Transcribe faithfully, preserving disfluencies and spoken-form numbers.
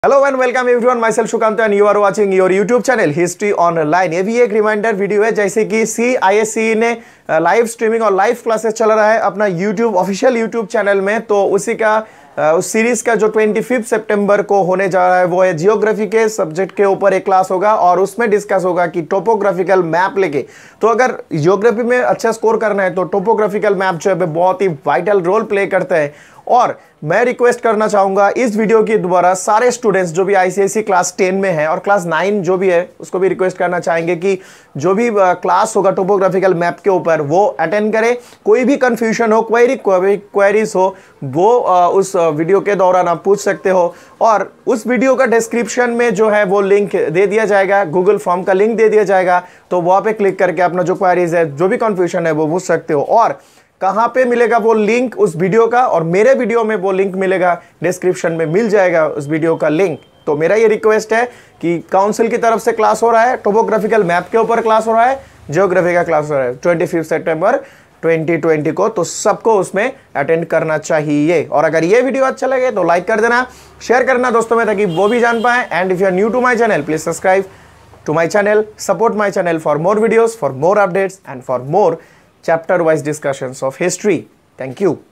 Hello and welcome everyone, my self Sukanta and you are watching your YouTube channel history online. ये भी एक reminder video है, जैसे कि सी आई एस ई ने लाइव स्ट्रीमिंग और लाइव क्लासेस चल रहा है अपना यूट्यूब ऑफिशियल यूट्यूब चैनल में। तो उसी का उस सीरीज का जो पच्चीस सितंबर को होने जा रहा है वो है जियोग्राफी के सब्जेक्ट के ऊपर एक क्लास होगा और उसमें डिस्कस होगा कि टोपोग्राफिकल मैप लेके। तो अगर जियोग्राफी में अच्छा स्कोर करना है तो टोपोग्राफिकल मैप जो है बहुत ही वाइटल रोल प्ले करता है। और मैं रिक्वेस्ट करना चाहूंगा इस वीडियो के द्वारा सारे स्टूडेंट्स जो भी I C S E class ten में है और क्लास नाइन जो भी है उसको भी रिक्वेस्ट करना चाहेंगे कि जो भी क्लास होगा टोपोग्राफिकल मैप के ऊपर वो अटेंड करें। कोई भी कंफ्यूजन हो, क्वेरी क्वेरीज हो, वो उस वीडियो के दौरान आप पूछ सकते हो। और उस वीडियो का डिस्क्रिप्शन में जो है वो लिंक दे दिया जाएगा, गूगल फॉर्म का लिंक दे दिया जाएगा। तो वहाँ पे क्लिक करके अपना जो क्वेरीज है, जो भी कंफ्यूजन है वो पूछ सकते हो। और कहां पे मिलेगा वो लिंक उस वीडियो का, और मेरे वीडियो में वो लिंक मिलेगा, डिस्क्रिप्शन में मिल जाएगा उस वीडियो का लिंक। तो मेरा ये रिक्वेस्ट है कि काउंसिल की तरफ से क्लास हो रहा है, टोपोग्राफिकल मैप के ऊपर क्लास हो रहा है, ज्योग्राफी का क्लास हो रहा है पच्चीस सितंबर दो हज़ार बीस को। तो सबको उसमें अटेंड करना चाहिए। और अगर ये वीडियो अच्छा लगे तो लाइक कर देना, शेयर करना दोस्तों में, ताकि वो भी जान पाए। And if you are new to my channel, please subscribe to my channel, support my channel for more videos, for more updates and for more chapter wise discussions of history. Thank you.